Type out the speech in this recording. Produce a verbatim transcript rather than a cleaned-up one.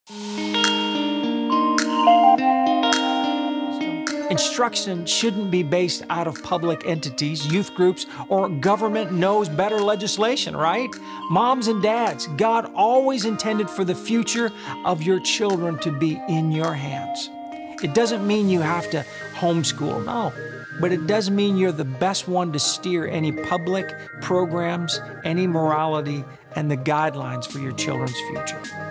Instruction shouldn't be based out of public entities, youth groups, or government knows better legislation, right? Moms and dads, God always intended for the future of your children to be in your hands. It doesn't mean you have to homeschool, no, but it does mean you're the best one to steer any public programs, any morality, and the guidelines for your children's future.